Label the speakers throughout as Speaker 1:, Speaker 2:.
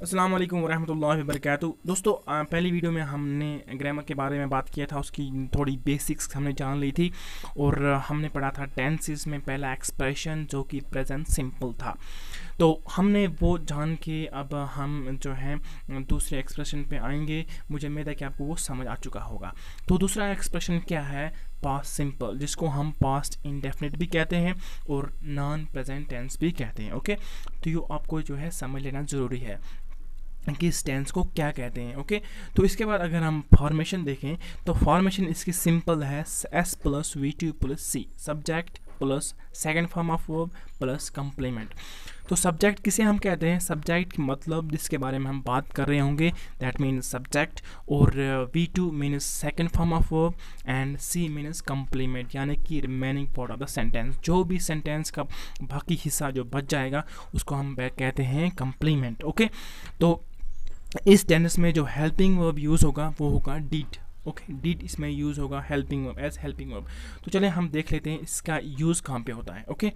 Speaker 1: अस्सलाम वालेकुम वरहमतुल्लाहि वबरकातुहू। दोस्तों पहली वीडियो में हमने ग्रामर के बारे में बात किया था, उसकी थोड़ी बेसिक्स हमने जान ली थी और हमने पढ़ा था टेंसेस में पहला एक्सप्रेशन जो कि प्रेजेंट सिंपल था। तो हमने वो जान के अब हम जो है दूसरे एक्सप्रेशन पे आएंगे। मुझे उम्मीद है कि आपको वो समझ आ चुका होगा। तो दूसरा एक्सप्रेशन क्या है? पास्ट सिंपल, जिसको हम पास्ट इंडेफिनिट भी कहते हैं और नॉन प्रेजेंट टेंस भी कहते हैं। ओके, तो ये आपको जो है समझ लेना ज़रूरी है कि इस टेंस को क्या कहते हैं। ओके, तो इसके बाद अगर हम फॉर्मेशन देखें तो फॉर्मेशन इसकी सिंपल है S plus V two plus C, subject plus second form of verb plus complement. तो सब्जेक्ट किसे हम कहते हैं? सब्जेक्ट मतलब जिसके बारे में हम बात कर रहे होंगे, दैट मीन्स सब्जेक्ट, और V two means second form of verb and C means complement, यानी कि remaining part of the sentence. जो भी सेंटेंस का बाकी हिस्सा जो बच जाएगा उसको हम कहते हैं कंप्लीमेंट। ओके, तो इस टेंस में जो हेल्पिंग वर्ब यूज़ होगा वो होगा डिड। ओके, डिड इसमें यूज़ होगा helping verb, as helping verb. तो चलें हम देख लेते हैं इसका यूज़ कहाँ पे होता है। ओके,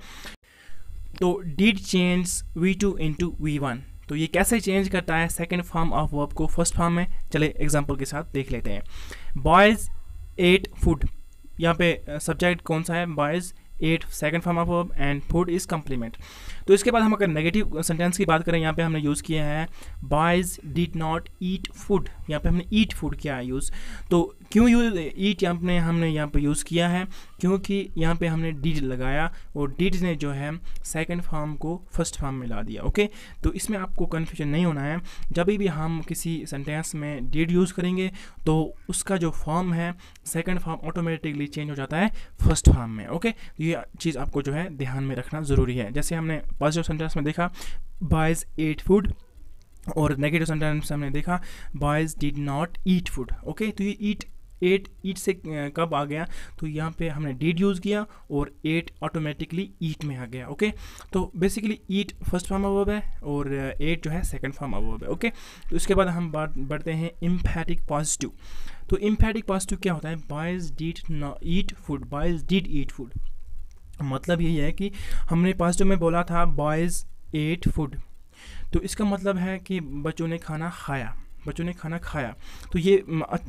Speaker 1: तो did change V2 into V1। तो ये कैसे चेंज करता है सेकेंड फॉर्म ऑफ वर्ब को फर्स्ट फॉर्म में? चले एग्जांपल के साथ देख लेते हैं। बॉयज़ एट फूड, यहाँ पे सब्जेक्ट कौन सा है? Boys ate, second form of verb and food is complement. तो इसके बाद हम अगर नेगेटिव सेंटेंस की बात करें, यहाँ पे हमने यूज़ किया है boys did not eat food. यहाँ पे हमने ईट फूड किया है यूज़। तो क्यों यूज ईट हमने यहाँ पे यूज़ किया है? क्योंकि यहाँ पे हमने डिड लगाया और डिड ने जो है सेकंड फॉर्म को फर्स्ट फॉर्म में ला दिया। ओके, तो इसमें आपको कन्फ्यूजन नहीं होना है। जब भी हम किसी सेंटेंस में डिड यूज़ करेंगे तो उसका जो फॉर्म है सेकंड फॉर्म ऑटोमेटिकली चेंज हो जाता है फर्स्ट फॉर्म में। ओके, ये चीज़ आपको जो है ध्यान में रखना ज़रूरी है। जैसे हमने पॉजिटिव सेंटेंस में देखा बॉयज़ एट फूड, और नेगेटिव सेंटेंस हमने देखा boys did not eat food. Okay, तो ये ईट से कब आ गया? तो यहाँ पे हमने डिड यूज़ किया और एट ऑटोमेटिकली ईट में आ गया। ओके, तो basically eat first form of verb है और एट जो है सेकंड फॉर्म ऑफ वर्ब है। ओके, तो इसके बाद हम बढ़ते हैं एम्फैटिक पॉजिटिव। तो एम्फैटिक पॉजिटिव क्या होता है? Boys did not eat food, boys did eat food. मतलब यही है कि हमने पॉजिटिव में बोला था बॉयज़ एट फूड, तो इसका मतलब है कि बच्चों ने खाना खाया, बच्चों ने खाना खाया। तो ये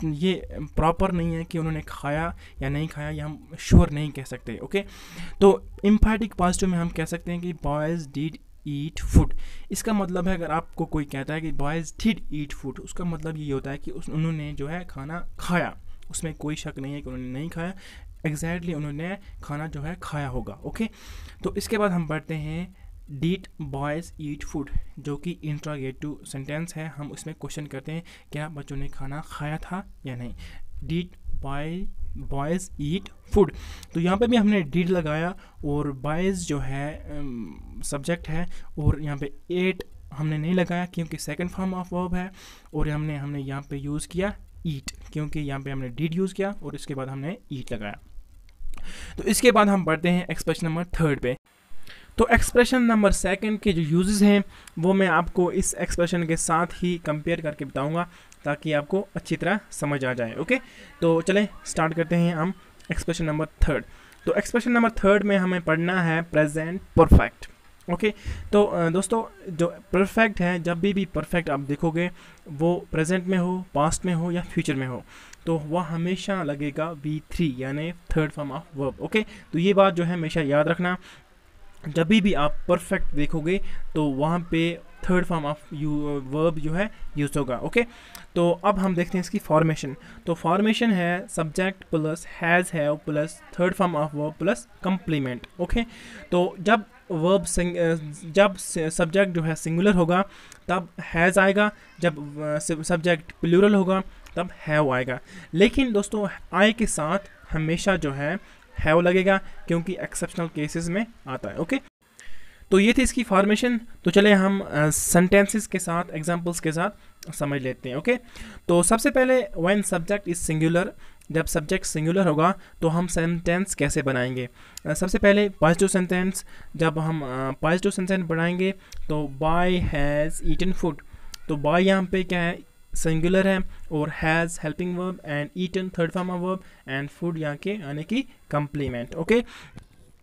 Speaker 1: प्रॉपर नहीं है कि उन्होंने खाया या नहीं खाया, ये हम श्योर नहीं कह सकते। ओके, तो एम्फैटिक पॉजिटिव में हम कह सकते हैं कि बॉयज़ डिड ईट फूड। इसका मतलब है अगर आपको कोई कहता है कि बॉयज़ डिड ईट फूड, उसका मतलब ये होता है कि उन्होंने जो है खाना खाया, उसमें कोई शक नहीं है कि उन्होंने नहीं खाया, एग्जैक्टली उन्होंने खाना जो है खाया होगा। ओके, तो इसके बाद हम बढ़ते हैं डिड बॉयज़ ईट फूड, जो कि इंट्रोगेटिव सेंटेंस है। हम उसमें क्वेश्चन करते हैं क्या बच्चों ने खाना खाया था या नहीं। डिड बॉयज़ ईट फूड, तो यहाँ पे भी हमने डिड लगाया और बॉयज़ जो है सब्जेक्ट है, और यहाँ पे एट हमने नहीं लगाया क्योंकि सेकंड फॉर्म ऑफ वर्ब है, और हमने यहाँ पे यूज़ किया ईट क्योंकि यहाँ पे हमने डिड यूज़ किया और इसके बाद हमने ईट लगाया। तो इसके बाद हम बढ़ते हैं एक्सप्रेशन नंबर थर्ड पे। तो एक्सप्रेशन नंबर सेकंड के जो यूजेस हैं वो मैं आपको इस एक्सप्रेशन के साथ ही कंपेयर करके बताऊंगा ताकि आपको अच्छी तरह समझ आ जाए। ओके, तो चलें स्टार्ट करते हैं हम एक्सप्रेशन नंबर थर्ड। तो एक्सप्रेशन नंबर थर्ड में हमें पढ़ना है प्रेजेंट परफेक्ट। ओके, तो दोस्तों जो परफेक्ट है, जब भी परफेक्ट आप देखोगे वो प्रेजेंट में हो, पास्ट में हो या फ्यूचर में हो, तो वह हमेशा लगेगा V3 यानी third form of verb. Okay, तो ये बात जो है हमेशा याद रखना, जब भी आप परफेक्ट देखोगे तो वहाँ पे थर्ड फॉर्म ऑफ वर्ब जो है यूज होगा। ओके, तो अब हम देखते हैं इसकी फॉर्मेशन। तो फॉर्मेशन है subject plus has have plus third form of verb plus complement. Okay, तो जब वर्ब जब सब्जेक्ट जो है सिंगुलर होगा तब हैज़ आएगा, जब सब्जेक्ट प्लूरल होगा तब हैव आएगा। लेकिन दोस्तों आय के साथ हमेशा जो है हैव लगेगा क्योंकि एक्सेप्शनल केसेस में आता है। ओके, तो ये थी इसकी फॉर्मेशन। तो चले हम सेंटेंसेस के साथ एग्जांपल्स के साथ समझ लेते हैं। ओके, तो सबसे पहले व्हेन सब्जेक्ट इज सिंगुलर, जब सब्जेक्ट सिंगुलर होगा तो हम सेंटेंस कैसे बनाएंगे? सबसे पहले पॉजिटिव सेंटेंस, जब हम पॉजिटिव सेंटेंस बनाएंगे तो बॉय हैज़ ईटन फूड। तो बॉय यहाँ पे क्या है? सिंगुलर है, और has helping verb and eaten third form of verb and food यहाँ के यानी कि कंप्लीमेंट। ओके,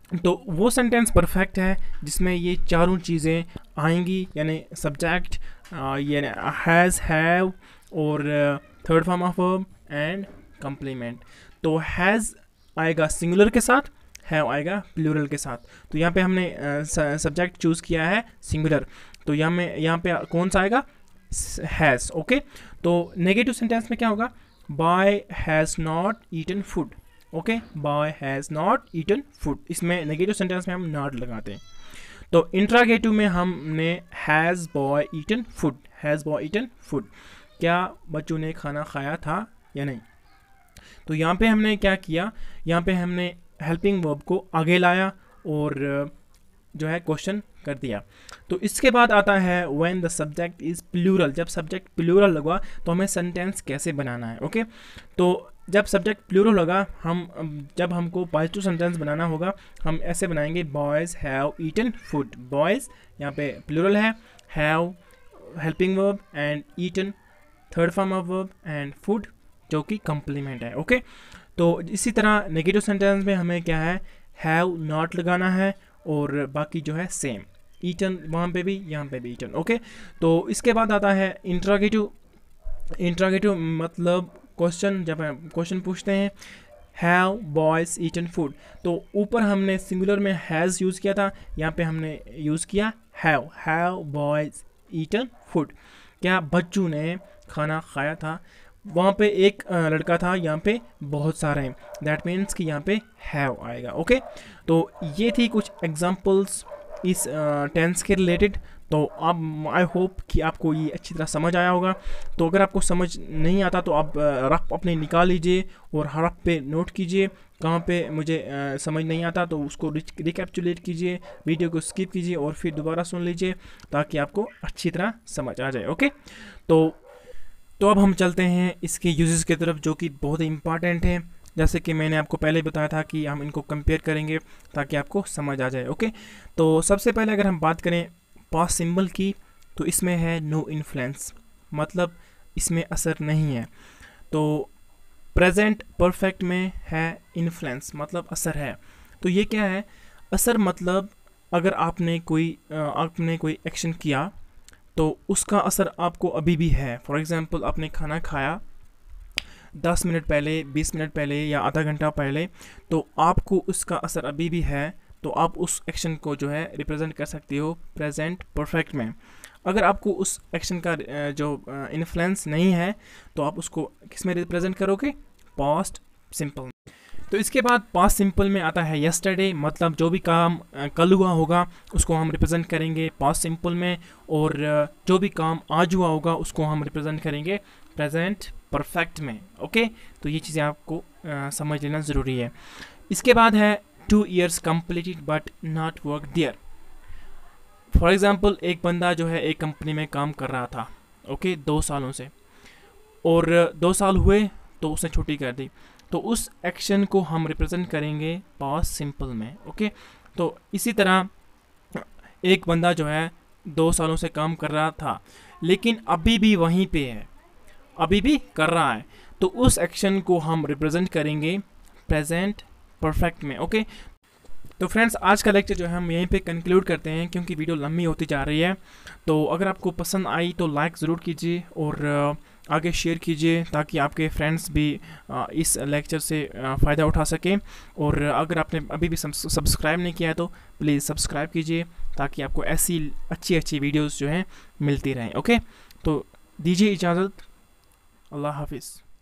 Speaker 1: तो वो सेंटेंस परफेक्ट है जिसमें ये चारों चीज़ें आएंगी, यानी सब्जेक्ट, यानी हैज़, हैव और third form of verb and complement. तो हैज़ आएगा सिंगुलर के साथ, हैव आएगा प्लूरल के साथ। तो यहाँ पे हमने सब्जेक्ट चूज़ किया है सिंगुलर, तो यहाँ पे कौन सा आएगा, हैज़। ओके, तो नेगेटिव सेंटेंस में क्या होगा, boy has not eaten food. Okay, boy has not eaten food, इसमें नेगेटिव सेंटेंस में हम नॉट लगाते हैं। तो इंट्रागेटिव में हमने has boy eaten food, has boy eaten food, क्या बच्चों ने खाना खाया था या नहीं। तो यहाँ पे हमने क्या किया, यहाँ पे हमने हेल्पिंग वर्ब को आगे लाया और जो है क्वेश्चन कर दिया। तो इसके बाद आता है when the subject is plural, जब सब्जेक्ट प्लूरल लगा तो हमें सेंटेंस कैसे बनाना है। ओके, तो जब सब्जेक्ट प्लूरल होगा, जब हमको पॉजिटिव सेंटेंस बनाना होगा, हम ऐसे बनाएंगे, boys have eaten food. Boys यहाँ पे प्लूरल है, have helping verb and eaten third form of verb and food जो कि कम्प्लीमेंट है। ओके, तो इसी तरह नेगेटिव सेंटेंस में हमें क्या है, हैव नॉट लगाना है और बाकी जो है सेम, ईटन वहाँ पे भी, यहाँ पे भी ईटन। ओके, तो इसके बाद आता है इंट्रोगेटिव। इंट्रोगेटिव मतलब क्वेश्चन, जब हम क्वेश्चन पूछते हैं, हैव बॉयज़ ईटन फूड, तो ऊपर हमने सिंगुलर में हैज़ यूज़ किया था, यहाँ पे हमने यूज़ किया हैव बॉयज़ ईटन फूड, क्या बच्चों ने खाना खाया था। वहाँ पे एक लड़का था, यहाँ पे बहुत सारे हैं, दैट मीन्स कि यहाँ पे हैव आएगा। ओके, तो ये थी कुछ एग्जांपल्स इस टेंस के रिलेटेड। तो अब आई होप कि आपको ये अच्छी तरह समझ आया होगा। तो अगर आपको समझ नहीं आता तो आप रफ अपने निकाल लीजिए और हरफ पे नोट कीजिए, कहाँ पे मुझे समझ नहीं आता तो उसको रिकैप्चुलेट कीजिए, वीडियो को स्किप कीजिए और फिर दोबारा सुन लीजिए ताकि आपको अच्छी तरह समझ आ जाए। ओके, तो अब हम चलते हैं इसके यूजेस की तरफ जो कि बहुत ही इंपॉर्टेंट है। जैसे कि मैंने आपको पहले बताया था कि हम इनको कंपेयर करेंगे ताकि आपको समझ आ जाए। ओके, तो सबसे पहले अगर हम बात करें पास्ट सिंबल की, तो इसमें है नो इन्फ्लुएंस, मतलब इसमें असर नहीं है। तो प्रेजेंट परफेक्ट में है इन्फ्लुएंस, मतलब असर है। तो ये क्या है, असर मतलब अगर आपने कोई एक्शन किया तो उसका असर आपको अभी भी है। फॉर एग्ज़ाम्पल, आपने खाना खाया 10 मिनट पहले, 20 मिनट पहले या आधा घंटा पहले, तो आपको उसका असर अभी भी है। तो आप उस एक्शन को जो है रिप्रेजेंट कर सकते हो प्रेजेंट परफेक्ट में। अगर आपको उस एक्शन का जो इन्फ्लुएंस नहीं है तो आप उसको किस में रिप्रेजेंट करोगे, पास्ट सिंपल। तो इसके बाद पास्ट सिंपल में आता है यस्टरडे, मतलब जो भी काम कल हुआ होगा उसको हम रिप्रेजेंट करेंगे पास्ट सिंपल में, और जो भी काम आज हुआ होगा उसको हम रिप्रेजेंट करेंगे प्रेजेंट परफेक्ट में। ओके, तो ये चीज़ें आपको समझ लेना ज़रूरी है। इसके बाद है 2 years completed but not work there। For example, एक बंदा जो है एक कंपनी में काम कर रहा था, ओके, 2 सालों से, और 2 साल हुए तो उसने छुट्टी कर दी, तो उस एक्शन को हम रिप्रेजेंट करेंगे पास्ट सिंपल में। ओके, तो इसी तरह एक बंदा जो है 2 सालों से काम कर रहा था लेकिन अभी भी वहीं पे है, अभी भी कर रहा है, तो उस एक्शन को हम रिप्रेजेंट करेंगे प्रेजेंट परफेक्ट में। ओके, तो फ्रेंड्स, आज का लेक्चर जो है हम यहीं पे कंक्लूड करते हैं क्योंकि वीडियो लंबी होती जा रही है। तो अगर आपको पसंद आई तो लाइक ज़रूर कीजिए और आगे शेयर कीजिए ताकि आपके फ्रेंड्स भी इस लेक्चर से फ़ायदा उठा सकें। और अगर आपने अभी भी सब्सक्राइब नहीं किया है तो प्लीज़ सब्सक्राइब कीजिए ताकि आपको ऐसी अच्छी वीडियोज़ जो हैं मिलती रहें। ओके, तो दीजिए इजाज़त, अल्लाह हाफिज़।